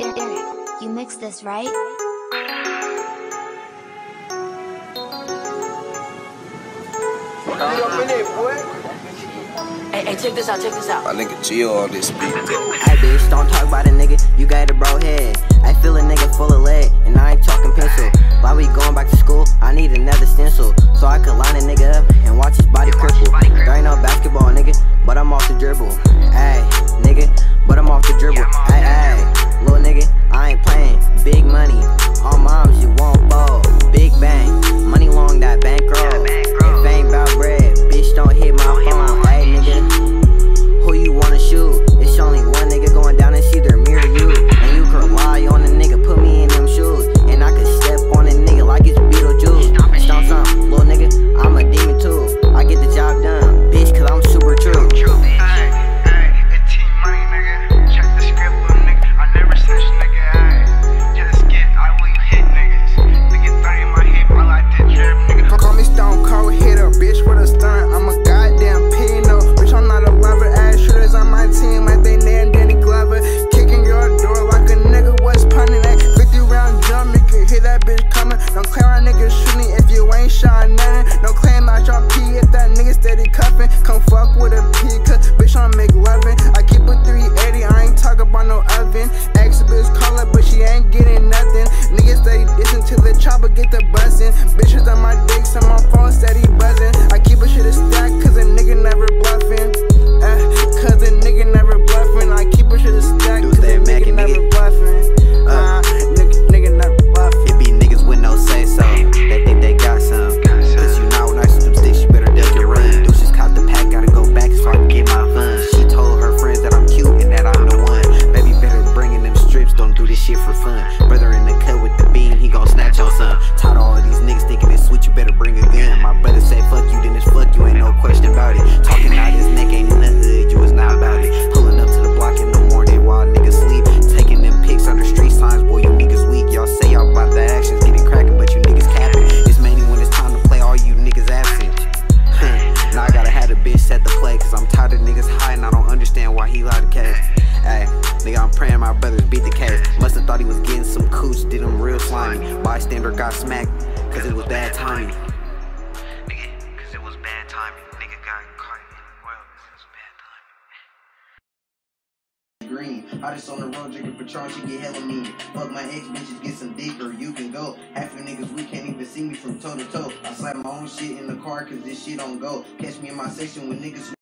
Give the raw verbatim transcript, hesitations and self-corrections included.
You mixed this, right? Hey, hey, check this out, check this out. My nigga chill on this beat. Hey bitch, don't talk about a nigga, you got a bro head. I feel a nigga full of lead, and I ain't talking pencil. While we going back to school, I need another stencil, so I could line a nigga up and watch his body cripple. There ain't no basketball, nigga, but I'm off the dribble. Ayy, nigga, but I'm off the dribble. Ayy, ayy, little nigga, I ain't playing. Big money, all moms, you won't ball. Big bang, money long, that bankroll. If ain't about bread, bitch, don't hit my phone. Ayy, nigga, who you wanna shoot? It's only one nigga going down and see their mirror you. And you can rely on a nigga, put me in them shoes. And I could step on a nigga like it's Beetlejuice. Stomp some, little nigga, I'm a demon too. I get the job done, bitch, cause I'm super true. Hey, hey, it's T Money, nigga. Check the script, little nigga. I never snitch, nigga. Hey, just get, I will hit niggas. Nigga, thirty in my hip, I like to drip, nigga. Call me Stone Cold Hitter, bitch, with a stunt. I'm a goddamn Pino, bitch, I'm not a lover. Ass shooters on my team like they named Danny Glover. Kicking your door like a nigga was punning that fifty round jump, you can hear that bitch coming. Don't claim our niggas shooting if you ain't shot nothing. Don't claim out your pee if that nigga steady cuffing. Come fuck with a P, cause bitch I'm McLovin. I keep a three eighty, I ain't talk about no oven. Ex bitch call her, but she ain't getting nothing. Niggas steady dissing till the chopper get the bussin'. Bitches on my dick, so my phone steady buzzing. I keep a shit a stack, cause a nigga never bluffing. Uh, cause a nigga never bluffing. I keep a shit a stack, cause a nigga never bluffing. Uh, nigga, nigga never bluffing. It be niggas with no say so, they think they got some. Cause you know nice with them sticks, you better duck your run. Dxuce caught the pack, gotta go back so I can get my funds. She told her friends that I'm cute and that I'm the one. Baby better bring in them strips, don't do this shit for fun. Brother in the cut with the beam, he gon' snatch your son. Tired of all of these niggas thinking it's sweet, you better bring a gun. My brother say fuck you, then it's fuck you, ain't no question about it. Talking out his neck ain't in the hood, you was not about it. Pulling up to the block in the morning while niggas sleep. Taking them pics under street signs, boy you niggas weak. Y'all say y'all about the actions, getting cracking, but you niggas capping. It's mainly when it's time to play, all you niggas absent. Now I gotta have the bitch set the play, cause I'm tired of niggas high and I don't understand why he lied to cash. Ay, nigga, I'm praying my brothers beat the case. Must've thought he was getting some cooch, did him real slimy. Bystander got smacked, cause it was bad timing. Nigga, cause it was bad timing. Nigga got caught. Well, it was bad timing. Green. I just on the road drinking Patron, she get hella mean. Fuck my ex bitches, get some dick or you can go. Half of niggas, we can't even see me from toe to toe. I slap my own shit in the car cause this shit don't go. Catch me in my section with niggas.